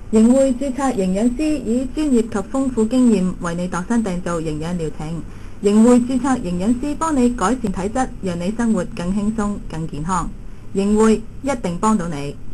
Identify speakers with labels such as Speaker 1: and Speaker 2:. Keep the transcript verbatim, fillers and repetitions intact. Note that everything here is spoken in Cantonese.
Speaker 1: 盈匯註冊營養師以專業及豐富經驗為你度身訂造營養療程。盈匯註冊營養師幫你改善體質，讓你生活更輕鬆、更健康。盈匯一定幫到你。